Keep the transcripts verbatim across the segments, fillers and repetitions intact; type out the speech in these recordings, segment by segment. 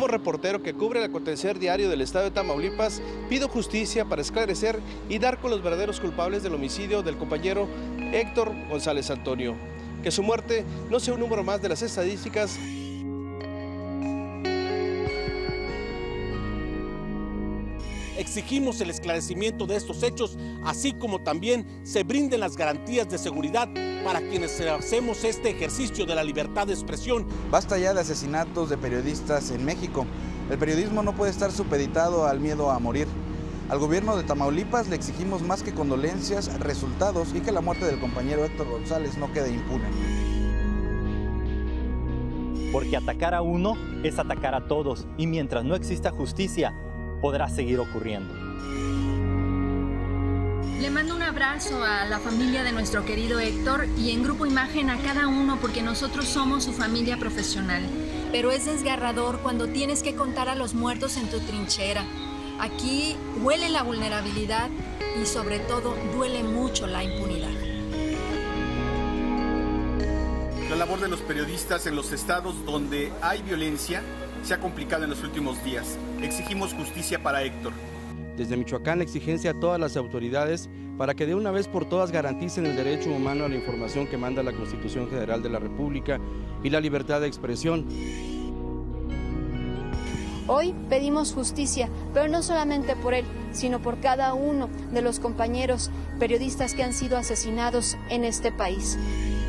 Como reportero que cubre el acontecer diario del estado de Tamaulipas, pido justicia para esclarecer y dar con los verdaderos culpables del homicidio del compañero Héctor González Antonio. Que su muerte no sea un número más de las estadísticas. Exigimos el esclarecimiento de estos hechos, así como también se brinden las garantías de seguridad para quienes hacemos este ejercicio de la libertad de expresión. Basta ya de asesinatos de periodistas en México. El periodismo no puede estar supeditado al miedo a morir. Al gobierno de Tamaulipas le exigimos más que condolencias, resultados y que la muerte del compañero Héctor González no quede impune. Porque atacar a uno es atacar a todos, y mientras no exista justicia, podrá seguir ocurriendo. Le mando un abrazo a la familia de nuestro querido Héctor y en Grupo Imagen a cada uno, porque nosotros somos su familia profesional. Pero es desgarrador cuando tienes que contar a los muertos en tu trinchera. Aquí huele la vulnerabilidad y sobre todo duele mucho la impunidad. La labor de los periodistas en los estados donde hay violencia se ha complicado en los últimos días. Exigimos justicia para Héctor. Desde Michoacán, la exigencia a todas las autoridades para que de una vez por todas garanticen el derecho humano a la información que manda la Constitución Federal de la República y la libertad de expresión. Hoy pedimos justicia, pero no solamente por él, sino por cada uno de los compañeros periodistas que han sido asesinados en este país.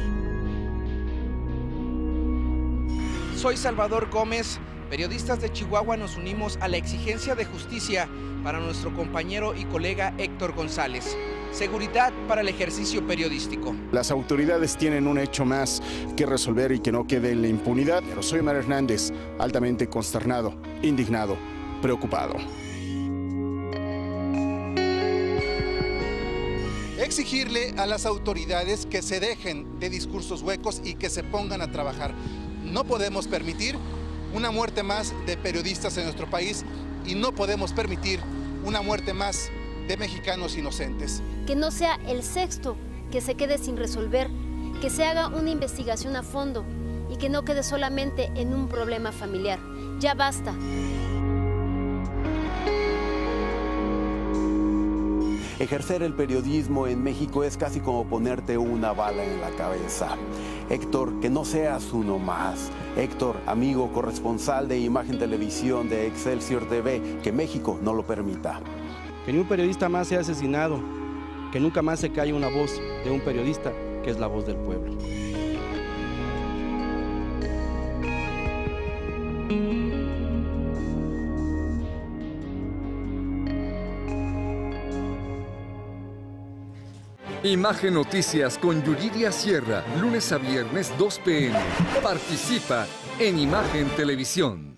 Soy Salvador Gómez. Periodistas de Chihuahua nos unimos a la exigencia de justicia para nuestro compañero y colega Héctor González. Seguridad para el ejercicio periodístico. Las autoridades tienen un hecho más que resolver y que no quede en la impunidad. Pero soy Omar Hernández, altamente consternado, indignado, preocupado. Exigirle a las autoridades que se dejen de discursos huecos y que se pongan a trabajar. No podemos permitir una muerte más de periodistas en nuestro país y no podemos permitir una muerte más de mexicanos inocentes. Que no sea el sexto que se quede sin resolver, que se haga una investigación a fondo y que no quede solamente en un problema familiar. Ya basta. Ejercer el periodismo en México es casi como ponerte una bala en la cabeza. Héctor, que no seas uno más. Héctor, amigo corresponsal de Imagen Televisión de Excelsior T V, que México no lo permita. Que ni un periodista más sea asesinado, que nunca más se calle una voz de un periodista, que es la voz del pueblo. Imagen Noticias con Yuridia Sierra, lunes a viernes dos p m Participa en Imagen Televisión.